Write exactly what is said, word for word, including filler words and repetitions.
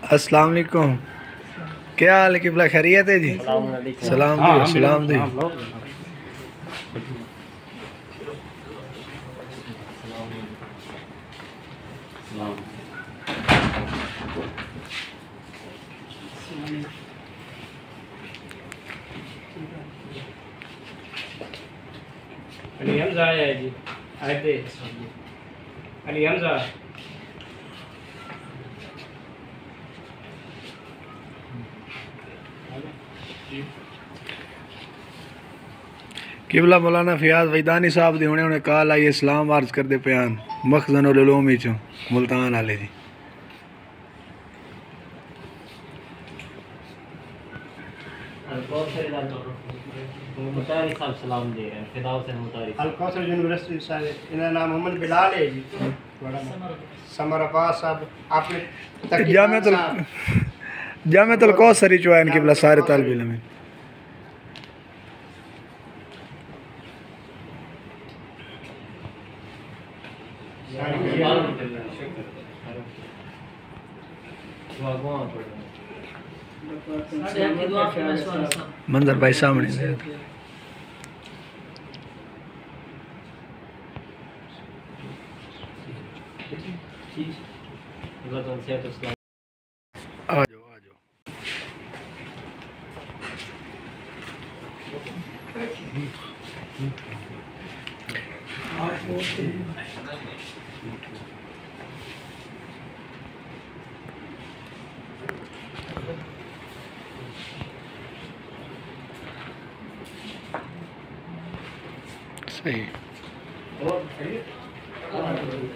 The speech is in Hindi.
अस्सलाम वालेकुम, क्या हाल है? किबला खैरियत है जी? सलाम दी सलाम दी। अली हमजा है जी, आए थे अली हमजा। किबला मौलाना फियाज वैदानी साहब दे होने उन्हें कहा आई इस्लाम अर्ज कर दे प्यान मखजन और उलूम चो मुल्तान आले जी। सलाम दे रहे हैं फिदाउ से मुतारिफ अलकुser यूनिवर्सिटी सारे इनका नाम मोहम्मद बिलाल है जी। समर अब्बास साहब आपने जामिया तुल जामिया तुल कौसर ही चुआन किबला सारे तालिब इल्म में। मंजर भाई सामने आ जाओ आ जाओ। सही